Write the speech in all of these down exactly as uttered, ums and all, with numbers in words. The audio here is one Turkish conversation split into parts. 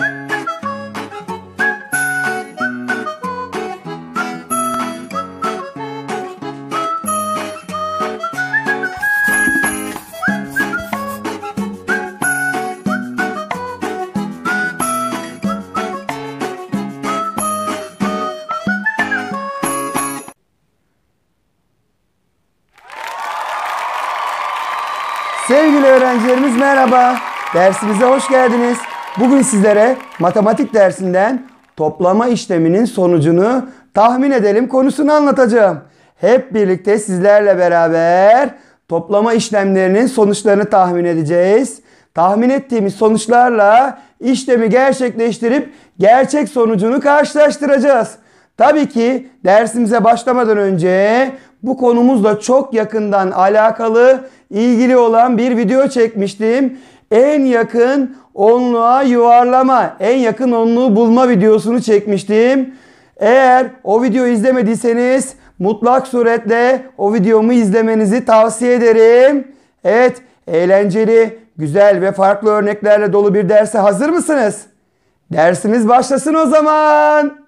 Sevgili öğrencilerimiz merhaba. Dersimize hoş geldiniz. Bugün sizlere matematik dersinden toplama işleminin sonucunu tahmin edelim konusunu anlatacağım. Hep birlikte sizlerle beraber toplama işlemlerinin sonuçlarını tahmin edeceğiz. Tahmin ettiğimiz sonuçlarla işlemi gerçekleştirip gerçek sonucunu karşılaştıracağız. Tabii ki dersimize başlamadan önce bu konumuzla çok yakından alakalı, ilgili olan bir video çekmiştim. En yakın onluğa yuvarlama, en yakın onluğu bulma videosunu çekmiştim. Eğer o videoyu izlemediyseniz mutlak suretle o videomu izlemenizi tavsiye ederim. Evet, eğlenceli, güzel ve farklı örneklerle dolu bir derse hazır mısınız? Dersimiz başlasın o zaman.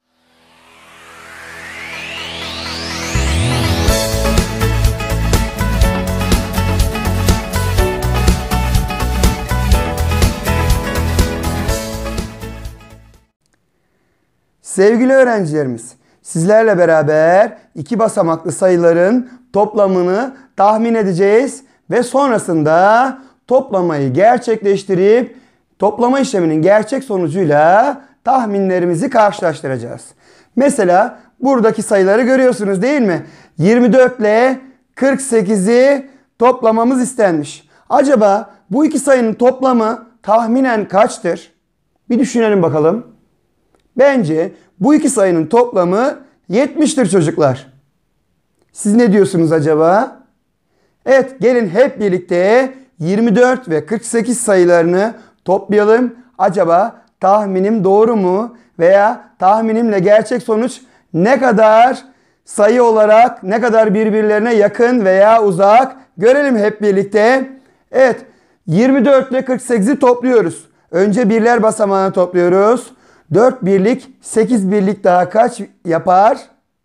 Sevgili öğrencilerimiz, sizlerle beraber iki basamaklı sayıların toplamını tahmin edeceğiz ve sonrasında toplamayı gerçekleştirip toplama işleminin gerçek sonucuyla tahminlerimizi karşılaştıracağız. Mesela buradaki sayıları görüyorsunuz değil mi? yirmi dört ile kırk sekizi toplamamız istenmiş. Acaba bu iki sayının toplamı tahminen kaçtır? Bir düşünelim bakalım. Bence bu iki sayının toplamı yetmiştir çocuklar. Siz ne diyorsunuz acaba? Evet, gelin hep birlikte yirmi dört ve kırk sekiz sayılarını toplayalım. Acaba tahminim doğru mu? Veya tahminimle gerçek sonuç ne kadar sayı olarak, ne kadar birbirlerine yakın veya uzak? Görelim hep birlikte. Evet, yirmi dört ile kırk sekizi topluyoruz. Önce birler basamağını topluyoruz. dört birlik, sekiz birlik daha kaç yapar?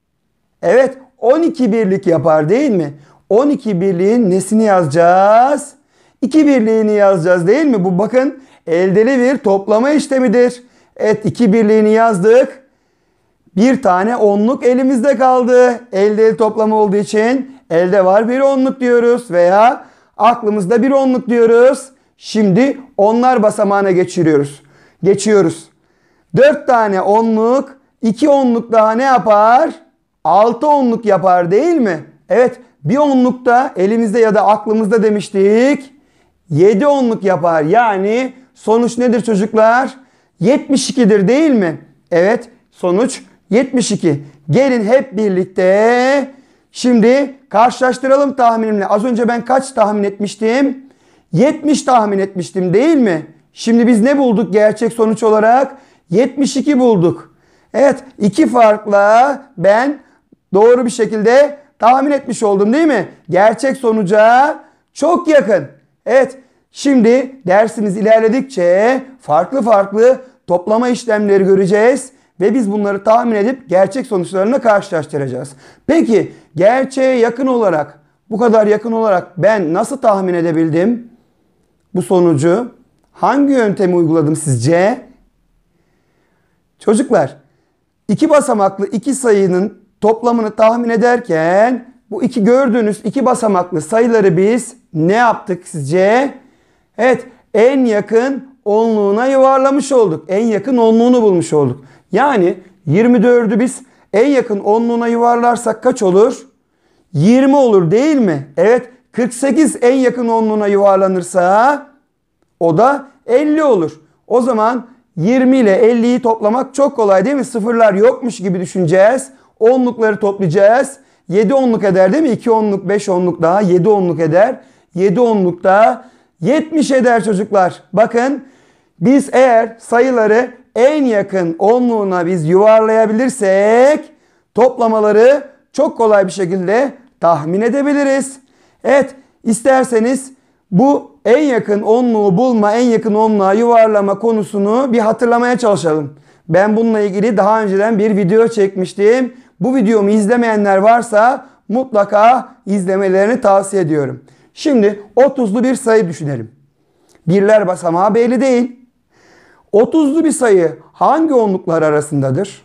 Evet, on iki birlik yapar değil mi? on iki birliğin nesini yazacağız? iki birliğini yazacağız değil mi? Bu bakın eldeli bir toplama işlemidir. Evet, iki birliğini yazdık. Bir tane onluk elimizde kaldı. Eldeli toplama olduğu için elde var bir onluk diyoruz veya aklımızda bir onluk diyoruz. Şimdi onlar basamağına geçiriyoruz. Geçiyoruz. dört tane onluk, iki onluk daha ne yapar? altı onluk yapar değil mi? Evet, bir onluk da elimizde ya da aklımızda demiştik. yedi onluk yapar. Yani sonuç nedir çocuklar? yetmiş ikidir değil mi? Evet, sonuç yetmiş iki. Gelin hep birlikte şimdi karşılaştıralım tahminimle. Az önce ben kaç tahmin etmiştim? yetmiş tahmin etmiştim değil mi? Şimdi biz ne bulduk gerçek sonuç olarak? yetmiş iki bulduk. Evet, iki farkla ben doğru bir şekilde tahmin etmiş oldum değil mi? Gerçek sonuca çok yakın. Evet, şimdi dersimiz ilerledikçe farklı farklı toplama işlemleri göreceğiz ve biz bunları tahmin edip gerçek sonuçlarına karşılaştıracağız. Peki gerçeğe yakın olarak, bu kadar yakın olarak ben nasıl tahmin edebildim bu sonucu? Hangi yöntemi uyguladım sizce? Çocuklar, iki basamaklı iki sayının toplamını tahmin ederken bu iki gördüğünüz iki basamaklı sayıları biz ne yaptık sizce? Evet, en yakın onluğuna yuvarlamış olduk. En yakın onluğunu bulmuş olduk. Yani yirmi dördü biz en yakın onluğuna yuvarlarsak kaç olur? yirmi olur değil mi? Evet, kırk sekiz en yakın onluğuna yuvarlanırsa o da elli olur. O zaman yirmi ile elliyi toplamak çok kolay değil mi? Sıfırlar yokmuş gibi düşüneceğiz. Onlukları toplayacağız. yedi onluk eder değil mi? iki onluk, beş onluk daha yedi onluk eder. yedi onluk da yetmiş eder çocuklar. Bakın, biz eğer sayıları en yakın onluğuna biz yuvarlayabilirsek toplamaları çok kolay bir şekilde tahmin edebiliriz. Evet, isterseniz Bu en yakın onluğu bulma, en yakın onluğa yuvarlama konusunu bir hatırlamaya çalışalım. Ben bununla ilgili daha önceden bir video çekmiştim. Bu videomu izlemeyenler varsa mutlaka izlemelerini tavsiye ediyorum. Şimdi otuzlu bir sayı düşünelim. Birler basamağı belli değil. otuzlu bir sayı hangi onluklar arasındadır?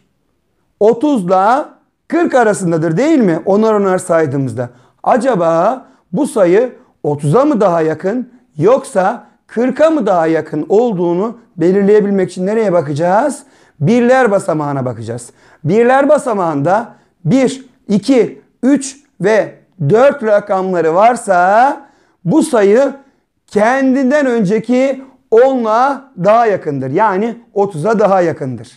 otuz ile kırk arasındadır değil mi? Onar onar saydığımızda. Acaba bu sayı otuza mı daha yakın yoksa kırka mı daha yakın olduğunu belirleyebilmek için nereye bakacağız? Birler basamağına bakacağız. Birler basamağında bir, iki, üç ve dört rakamları varsa bu sayı kendinden önceki onla daha yakındır. Yani otuza daha yakındır.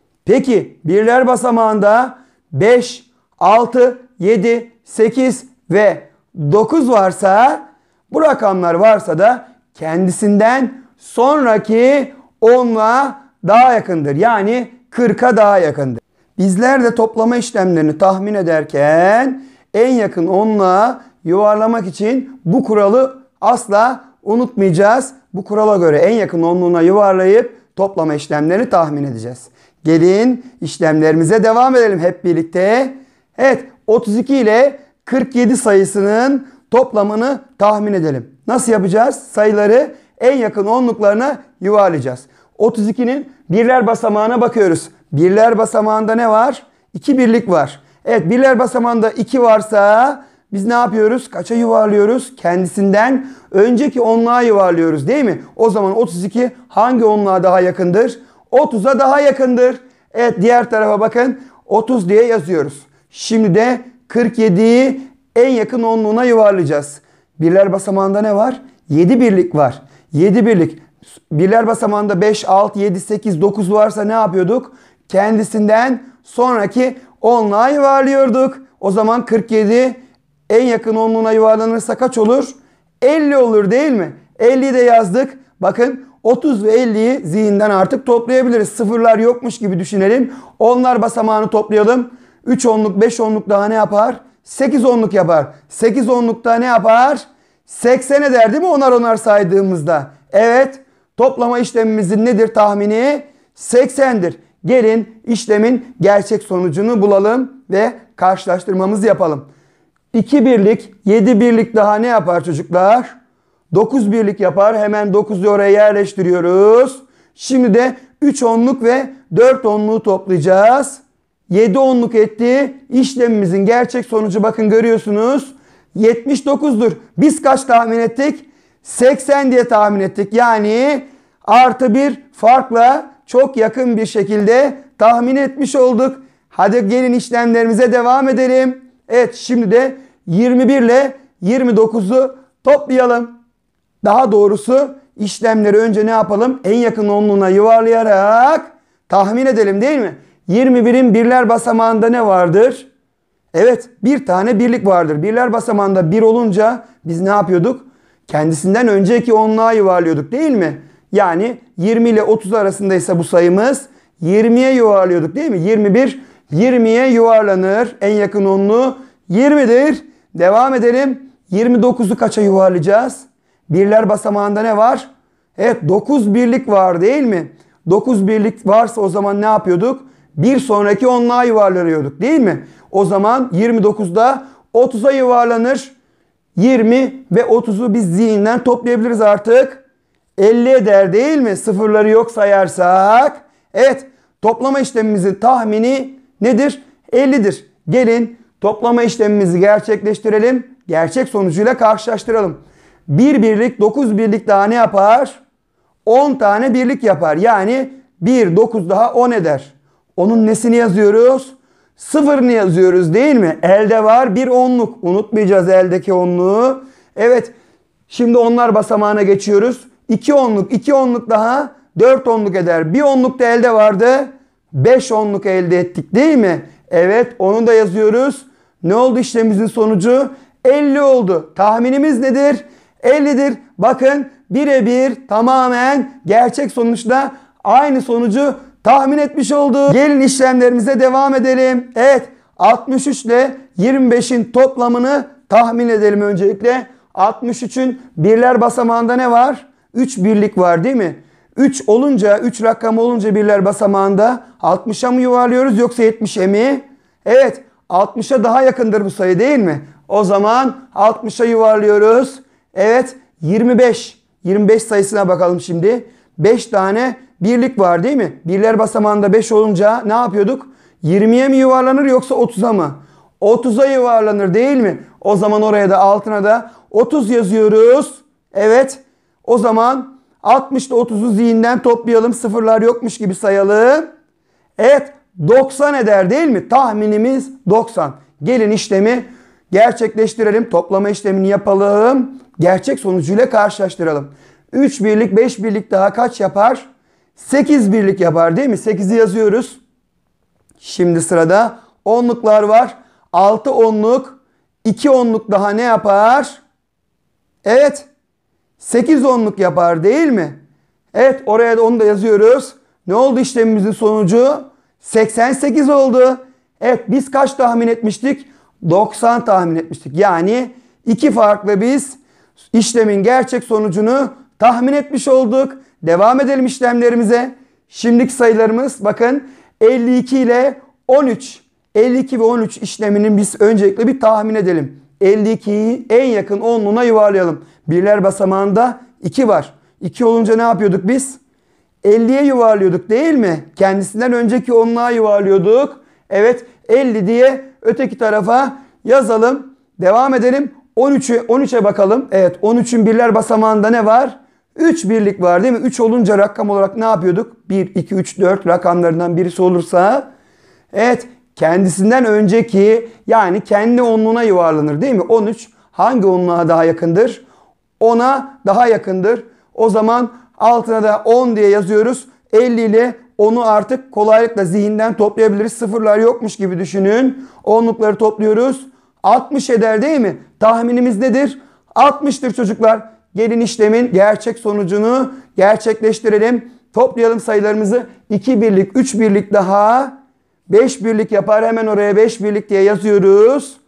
Peki birler basamağında beş, altı, yedi, sekiz ve dokuz varsa, bu rakamlar varsa da kendisinden sonraki onla daha yakındır. Yani kırka daha yakındır. Bizler de toplama işlemlerini tahmin ederken en yakın onla yuvarlamak için bu kuralı asla unutmayacağız. Bu kurala göre en yakın onluğuna yuvarlayıp toplama işlemlerini tahmin edeceğiz. Gelin işlemlerimize devam edelim hep birlikte. Evet, otuz iki ile kırk yedi sayısının toplamını tahmin edelim. Nasıl yapacağız? Sayıları en yakın onluklarına yuvarlayacağız. otuz ikinin birler basamağına bakıyoruz. Birler basamağında ne var? iki birlik var. Evet, birler basamağında iki varsa biz ne yapıyoruz? Kaça yuvarlıyoruz? Kendisinden önceki onluğa yuvarlıyoruz değil mi? O zaman otuz iki hangi onluğa daha yakındır? otuza daha yakındır. Evet, diğer tarafa bakın. otuz diye yazıyoruz. Şimdi de kırk yediyi en yakın onluğuna yuvarlayacağız. Birler basamağında ne var? yedi birlik var. yedi birlik. Birler basamağında beş, altı, yedi, sekiz, dokuz varsa ne yapıyorduk? Kendisinden sonraki onluğa yuvarlıyorduk. O zaman kırk yedi en yakın onluğuna yuvarlanırsa kaç olur? elli olur değil mi? elliyi de yazdık. Bakın otuz ve elliyi zihinden artık toplayabiliriz. Sıfırlar yokmuş gibi düşünelim. Onlar basamağını toplayalım. üç onluk, beş onluk daha ne yapar? sekiz onluk yapar. sekiz onluk da ne yapar? seksen eder değil mi onar onar saydığımızda? Evet. Toplama işlemimizin nedir tahmini? seksendir. Gelin işlemin gerçek sonucunu bulalım ve karşılaştırmamızı yapalım. iki birlik, yedi birlik daha ne yapar çocuklar? dokuz birlik yapar. Hemen dokuzu oraya yerleştiriyoruz. Şimdi de üç onluk ve dört onluğu toplayacağız. yedi onluk etti. İşlemimizin gerçek sonucu bakın görüyorsunuz. yetmiş dokuzdur. Biz kaç tahmin ettik? seksen diye tahmin ettik. Yani artı bir farkla çok yakın bir şekilde tahmin etmiş olduk. Hadi gelin işlemlerimize devam edelim. Evet, şimdi de yirmi bir ile yirmi dokuzu toplayalım. Daha doğrusu işlemleri önce ne yapalım? En yakın onluğuna yuvarlayarak tahmin edelim değil mi? yirmi birin birler basamağında ne vardır? Evet, bir tane birlik vardır. Birler basamağında bir olunca biz ne yapıyorduk? Kendisinden önceki onluğa yuvarlıyorduk değil mi? Yani yirmi ile otuz arasındaysa bu sayımız yirmiye yuvarlıyorduk değil mi? yirmi bir yirmiye yuvarlanır. En yakın onluğu yirmidir. Devam edelim. yirmi dokuzu kaça yuvarlayacağız? Birler basamağında ne var? Evet, dokuz birlik var değil mi? dokuz birlik varsa o zaman ne yapıyorduk? Bir sonraki onluğa yuvarlanıyorduk değil mi? O zaman yirmi dokuzda otuza yuvarlanır. yirmi ve otuzu biz zihinden toplayabiliriz artık. elli eder değil mi? Sıfırları yok sayarsak. Evet, toplama işlemimizin tahmini nedir? ellidir. Gelin toplama işlemimizi gerçekleştirelim. Gerçek sonucuyla karşılaştıralım. bir birlik, dokuz birlik daha ne yapar? on tane birlik yapar. Yani bir, dokuz daha on eder. Onun nesini yazıyoruz? Sıfırını yazıyoruz değil mi? Elde var bir onluk. Unutmayacağız eldeki onluğu. Evet. Şimdi onlar basamağına geçiyoruz. iki onluk, iki onluk daha dört onluk eder. Bir onluk da elde vardı. beş onluk elde ettik değil mi? Evet, onu da yazıyoruz. Ne oldu işlemimizin sonucu? elli oldu. Tahminimiz nedir? ellidir. Bakın birebir tamamen gerçek sonuçla aynı sonucu tahmin etmiş oldu. Gelin işlemlerimize devam edelim. Evet, altmış üç ile yirmi beşin toplamını tahmin edelim öncelikle. altmış üçün birler basamağında ne var? üç birlik var değil mi? üç olunca, üç rakam olunca birler basamağında altmışa mı yuvarlıyoruz yoksa yetmişe mi? Evet, altmışa daha yakındır bu sayı değil mi? O zaman altmışa yuvarlıyoruz. Evet, yirmi beş. yirmi beş sayısına bakalım şimdi. beş tane birlik var değil mi? Birler basamağında beş olunca ne yapıyorduk? yirmiye mi yuvarlanır yoksa otuza mı? otuza yuvarlanır değil mi? O zaman oraya da altına da otuz yazıyoruz. Evet. O zaman altmış ile otuzu zihinden toplayalım. Sıfırlar yokmuş gibi sayalım. Evet. doksan eder değil mi? Tahminimiz doksan. Gelin işlemi gerçekleştirelim. Toplama işlemini yapalım. Gerçek sonucuyla karşılaştıralım. üç birlik, beş birlik daha kaç yapar? sekiz birlik yapar değil mi? sekizi yazıyoruz. Şimdi sırada onluklar var. altı onluk, iki onluk daha ne yapar? Evet. sekiz onluk yapar değil mi? Evet, oraya da onu da yazıyoruz. Ne oldu işlemimizin sonucu? seksen sekiz oldu. Evet, biz kaç tahmin etmiştik? doksan tahmin etmiştik. Yani iki farklı biz işlemin gerçek sonucunu tahmin etmiş olduk. Devam edelim işlemlerimize. Şimdiki sayılarımız bakın elli iki ile on üç. elli iki ve on üç işleminin biz öncelikle bir tahmin edelim. elli ikiyi en yakın onluğuna yuvarlayalım. Birler basamağında iki var. iki olunca ne yapıyorduk biz? elliye yuvarlıyorduk değil mi? Kendisinden önceki onluğa yuvarlıyorduk. Evet, elli diye öteki tarafa yazalım. Devam edelim. on üçe on üçe bakalım. Evet, on üçün birler basamağında ne var? üç birlik var değil mi? üç olunca rakam olarak ne yapıyorduk? bir, iki, üç, dört rakamlarından birisi olursa evet, kendisinden önceki yani kendi onluğuna yuvarlanır değil mi? on üç hangi onluğa daha yakındır? ona daha yakındır. O zaman altına da on diye yazıyoruz. elli ile onu artık kolaylıkla zihinden toplayabiliriz. Sıfırlar yokmuş gibi düşünün. Onlukları topluyoruz. altmış eder değil mi? Tahminimiz nedir? altmıştır çocuklar. Gelin işlemin gerçek sonucunu gerçekleştirelim. Toplayalım sayılarımızı. iki birlik, üç birlik daha beş birlik yapar. Hemen oraya beş birlik diye yazıyoruz.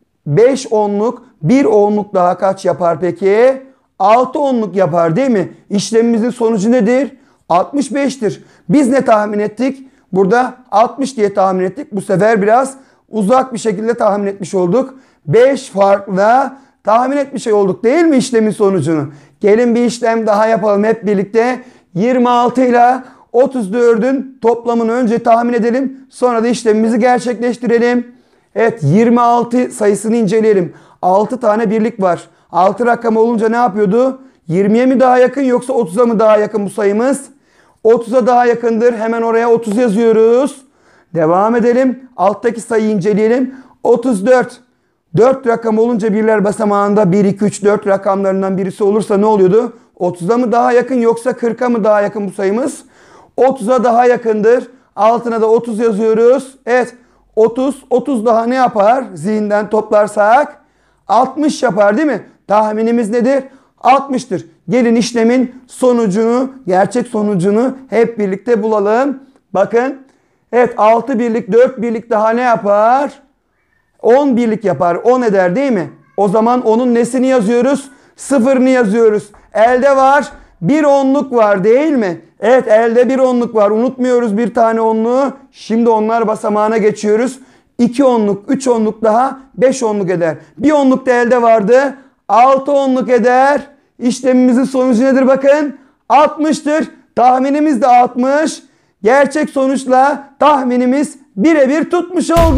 beş onluk, bir onluk daha kaç yapar peki? altı onluk yapar değil mi? İşlemimizin sonucu nedir? altmış beştir. Biz ne tahmin ettik? Burada altmış diye tahmin ettik. Bu sefer biraz uzak bir şekilde tahmin etmiş olduk. beş farklı tahmin etmiş olduk değil mi işlemin sonucunu? Gelin bir işlem daha yapalım hep birlikte. yirmi altı ile otuz dördün toplamını önce tahmin edelim. Sonra da işlemimizi gerçekleştirelim. Evet, yirmi altı sayısını inceleyelim. altı tane birlik var. altı rakam olunca ne yapıyordu? yirmiye mi daha yakın yoksa otuza mı daha yakın bu sayımız? otuza daha yakındır. Hemen oraya otuz yazıyoruz. Devam edelim. Alttaki sayıyı inceleyelim. otuz dört. dört rakam olunca birler basamağında bir, iki, üç, dört rakamlarından birisi olursa ne oluyordu? otuza mı daha yakın yoksa kırka mı daha yakın bu sayımız? otuza daha yakındır. Altına da otuz yazıyoruz. Evet, otuz. otuz daha ne yapar? Zihinden toplarsak altmış yapar değil mi? Tahminimiz nedir? altmıştır. Gelin işlemin sonucunu, gerçek sonucunu hep birlikte bulalım. Bakın. Evet, altı birlik, dört birlik daha ne yapar? on birlik yapar. on eder değil mi? O zaman onun nesini yazıyoruz? Sıfırını yazıyoruz. Elde var. Bir onluk var değil mi? Evet, elde bir onluk var. Unutmuyoruz bir tane onluğu. Şimdi onlar basamağına geçiyoruz. iki onluk, üç onluk daha beş onluk eder. Bir onluk da elde vardı. altı onluk eder. İşlemimizin sonucu nedir bakın? altmıştır. Tahminimiz de altmış. Gerçek sonuçla tahminimiz birebir tutmuş oldu.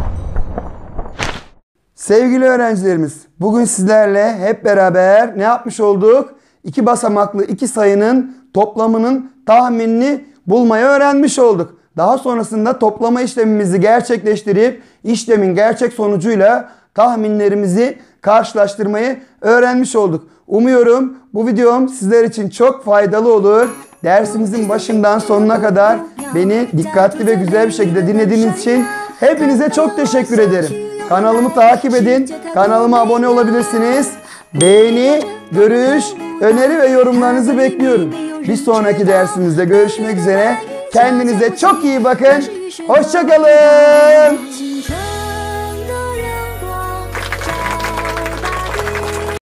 Sevgili öğrencilerimiz, bugün sizlerle hep beraber ne yapmış olduk? İki basamaklı iki sayının toplamının tahminini bulmayı öğrenmiş olduk. Daha sonrasında toplama işlemimizi gerçekleştirip işlemin gerçek sonucuyla tahminlerimizi karşılaştırmayı öğrenmiş olduk. Umuyorum bu videom sizler için çok faydalı olur. Dersimizin başından sonuna kadar beni dikkatli ve güzel bir şekilde dinlediğiniz için hepinize çok teşekkür ederim. Kanalımı takip edin. Kanalıma abone olabilirsiniz. Beğeni, görüş, öneri ve yorumlarınızı bekliyorum. Bir sonraki dersimizde görüşmek üzere. Kendinize çok iyi bakın. Hoşça kalın.